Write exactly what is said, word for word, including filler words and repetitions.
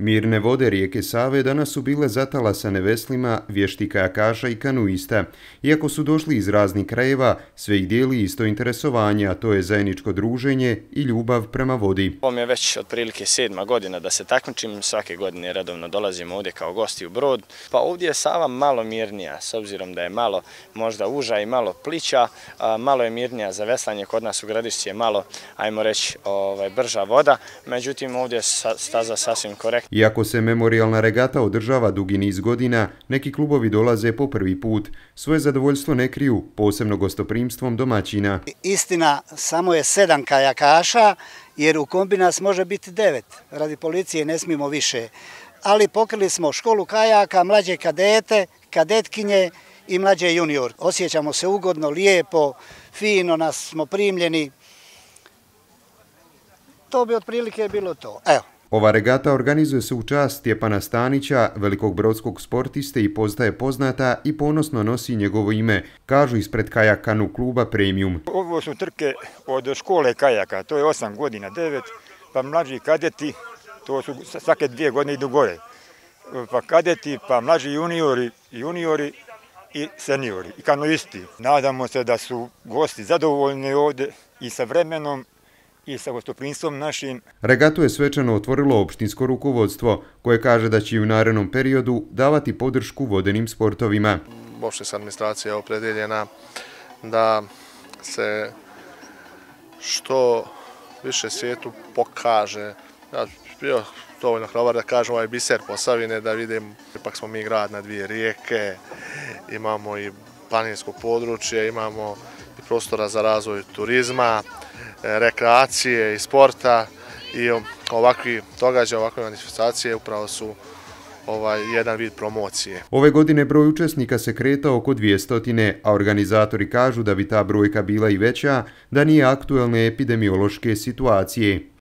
Mirne vode rijeke Save danas su bile zatalasane veslima vještih kajakaša i kanuista. Iako su došli iz raznih krajeva, sve ih dijeli isto interesovanje, a to je zajedničko druženje i ljubav prema vodi. Ovo mi je već otprilike sedma godina da se takmičim, svake godine redovno dolazimo ovdje kao gosti u Brod. Pa ovdje je Sava malo mirnija, s obzirom da je malo možda uža i malo plića, malo je mirnija za veslanje, kod nas u Gradišci je malo, ajmo reći, ovaj, brža voda, međutim ovdje je staza sasvim korektna. Iako se memorijalna regata održava dugi niz godina, neki klubovi dolaze po prvi put. Svoje zadovoljstvo ne kriju, posebno gostoprimstvom domaćina. Istina, samo je sedam kajakaša, jer u kombi nas može biti devet. Radi policije ne smijemo više. Ali pokrili smo školu kajaka, mlađe kadete, kadetkinje i mlađe junior. Osjećamo se ugodno, lijepo, fino nas smo primljeni. To bi otprilike bilo to. Evo. Ova regata organizuje se u čast Stjepana Stanića, velikog brodskog sportiste, i postaje poznata i ponosno nosi njegovo ime, kažu ispred Kajak Kanu kluba Premium. Ovo su trke od škole kajaka, to je osam godina, devet, pa mlađi kadeti, to su svake dvije godine idu gore. Pa kadeti, pa mlađi juniori, juniori i seniori, i kanoisti. Nadamo se da su gosti zadovoljni ovdje i sa vremenom, i sa gostoprimstvom našim. Regatu je svečano otvorilo opštinsko rukovodstvo, koje kaže da će u narednom periodu davati podršku vodenim sportovima. Opštinska administracija je opredeljena da se što više svijetu pokaže. Ja bio dovoljno hrabar da kažem ovaj biser Posavine, da vidim, ipak smo mi grad na dvije rijeke, imamo i planinsko područje, imamo i prostora za razvoj turizma, rekreacije i sporta, i ovakvi događaji, ovakve manifestacije upravo su ovaj jedan vid promocije. Ove godine broj učesnika se kretao oko dvjesto, a organizatori kažu da bi ta brojka bila i veća da nije aktuelne epidemiološke situacije.